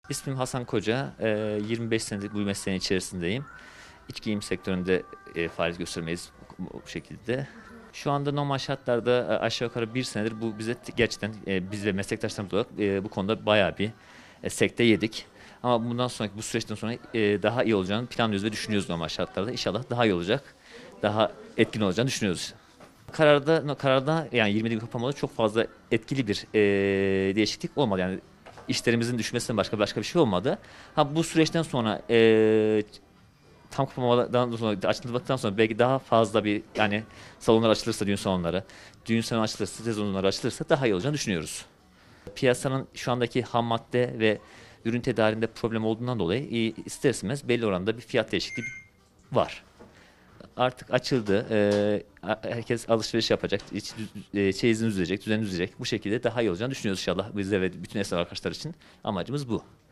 İsmim Hasan Koca. 25 senelik bu mesleğin içerisindeyim. İç giyim sektöründe faaliyet göstermeyiz bu şekilde. Şu anda normal şartlarda aşağı yukarı bir senedir bu bize gerçekten biz ve meslektaşlarımız olarak bu konuda bayağı bir sekte yedik. Ama bundan sonraki bu süreçten sonra daha iyi olacağını planlıyoruz ve düşünüyoruz normal şartlarda. İnşallah daha iyi olacak. Daha etkin olacağını düşünüyoruz. Kararda yani 20 gün kapamalı çok fazla etkili bir değişiklik olmadı. Yani işlerimizin düşmesinden başka bir şey olmadı. Ha bu süreçten sonra tam kapamadan sonra açıldıktan sonra belki daha fazla bir yani salonlar açılırsa düğün salonu açılırsa, sezonlar açılırsa daha iyi olacağını düşünüyoruz. Piyasanın şu andaki ham madde ve ürün tedariğinde problem olduğundan dolayı ister istemez belli oranda bir fiyat değişikliği var. Artık açıldı. Herkes alışveriş yapacak. Çeyizini düzecek, düzenini düzecek. Bu şekilde daha iyi olacağını düşünüyoruz inşallah. Biz de ve bütün esnaf arkadaşlar için amacımız bu.